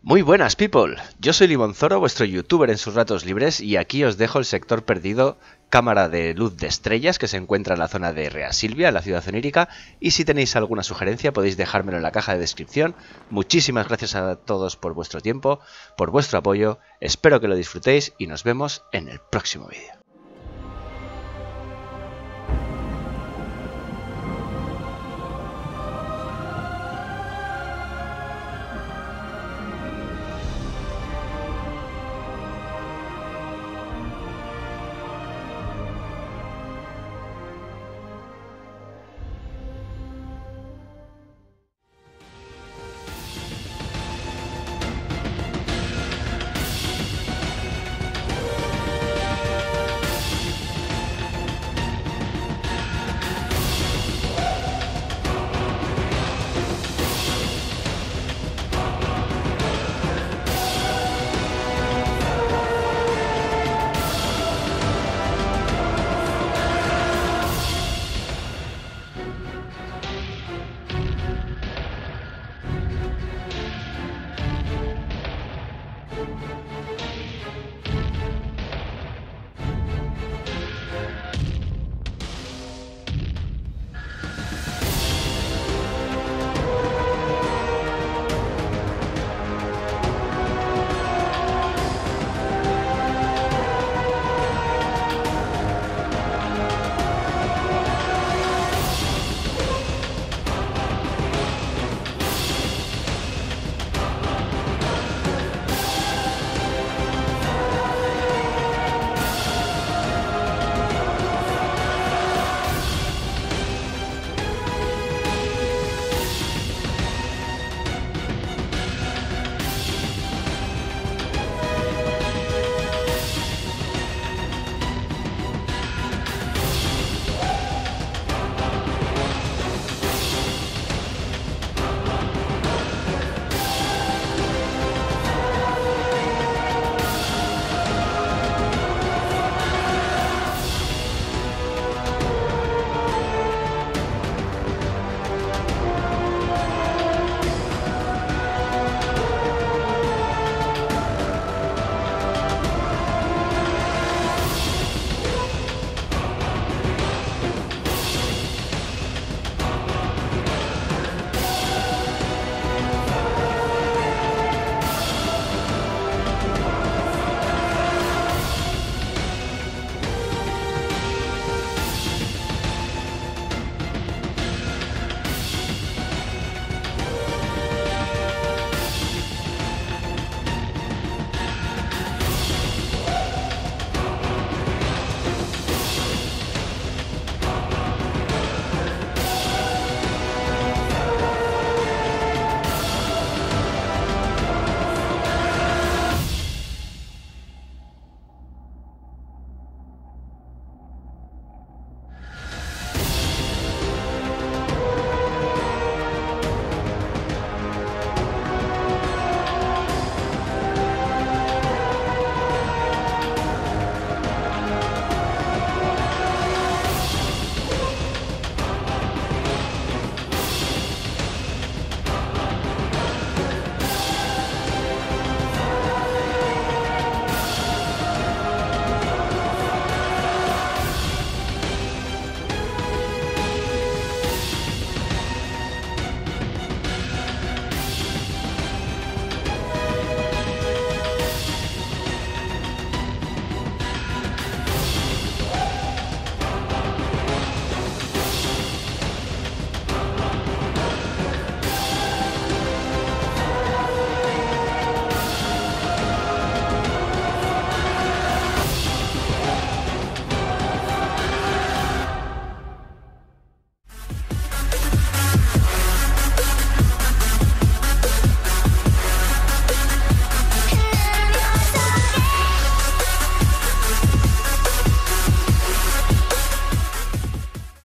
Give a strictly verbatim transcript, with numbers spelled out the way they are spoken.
Muy buenas, people. Yo soy Limonzoro, vuestro youtuber en sus ratos libres, y aquí os dejo el sector perdido, cámara de luz de estrellas, que se encuentra en la zona de Rea Silvia, en la ciudad onírica, y si tenéis alguna sugerencia podéis dejármelo en la caja de descripción. Muchísimas gracias a todos por vuestro tiempo, por vuestro apoyo, espero que lo disfrutéis y nos vemos en el próximo vídeo.